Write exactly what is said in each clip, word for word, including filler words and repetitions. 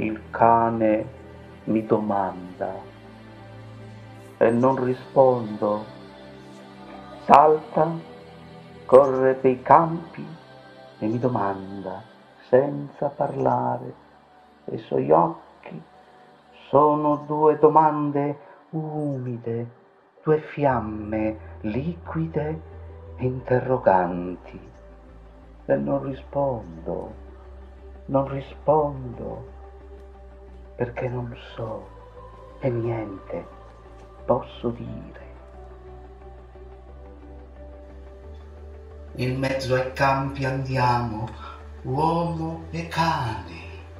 Il cane mi domanda e non rispondo. Salta, corre per campi e mi domanda senza parlare. E i suoi occhi sono due domande umide, due fiamme liquide e interroganti. E non rispondo, non rispondo, perché non so e niente posso dire. In mezzo ai campi andiamo, uomo e cane.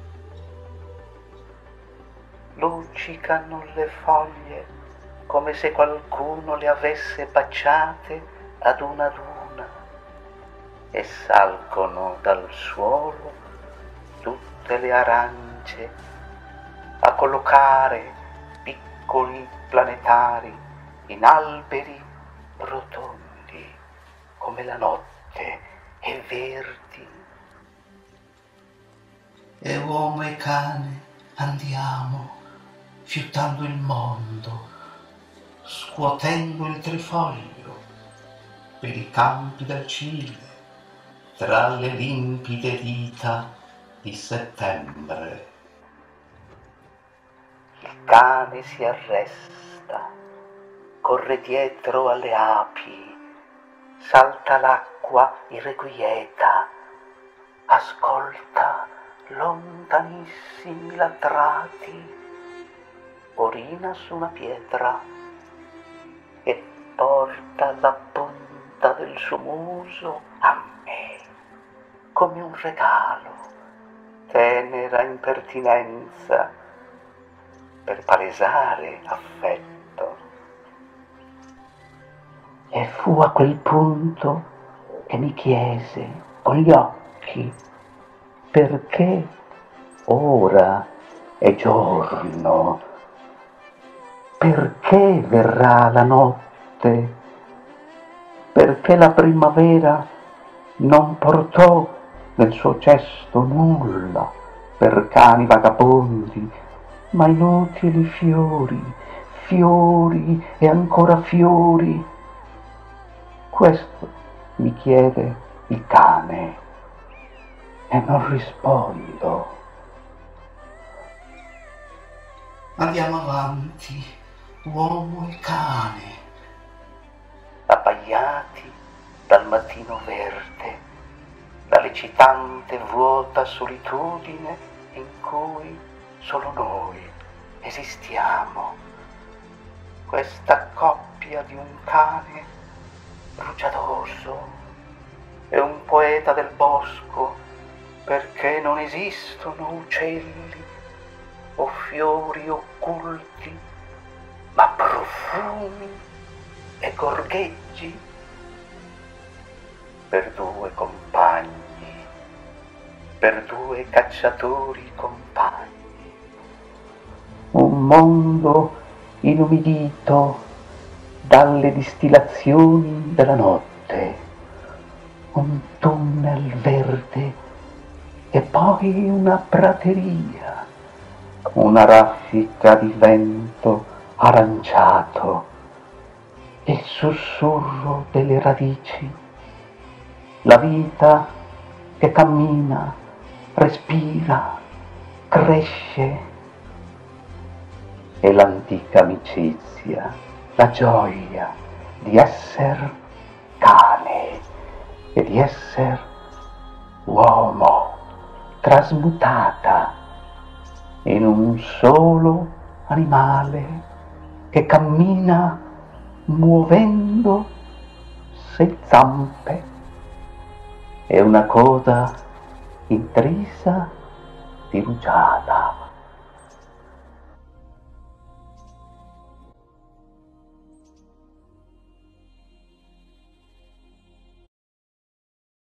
Luccicano le foglie come se qualcuno le avesse baciate ad una ad una e salgono dal suolo tutte le arance a collocare piccoli planetari in alberi rotondi come la notte e verdi. E uomo e cane andiamo, fiutando il mondo, scuotendo il trifoglio per i campi del Cile, tra le limpide dita di settembre. Il cane si arresta, corre dietro alle api, salta l'acqua irrequieta, ascolta lontanissimi latrati, orina su una pietra e porta la punta del suo muso a me come un regalo, tenera impertinenza per palesare affetto. E fu a quel punto che mi chiese con gli occhi perché ora è giorno, perché verrà la notte, perché la primavera non portò nel suo cesto nulla per cani vagabondi, ma inutili fiori, fiori e ancora fiori. Questo mi chiede il cane e non rispondo. Andiamo avanti, uomo e cane, abbaiati dal mattino verde, dall'eccitante vuota solitudine in cui solo noi esistiamo. Questa coppia di un cane rugiadoso e un poeta del bosco, perché non esistono uccelli o fiori occulti, ma profumi e gorgheggi per due compagni, per due cacciatori compagni. Un mondo inumidito dalle distillazioni della notte, un tunnel verde e poi una prateria, una raffica di vento aranciato, il sussurro delle radici, la vita che cammina, respira, cresce e l'antica amicizia, la gioia di essere cane e di essere uomo, trasmutata in un solo animale che cammina muovendo sei zampe e una coda intrisa di rugiada.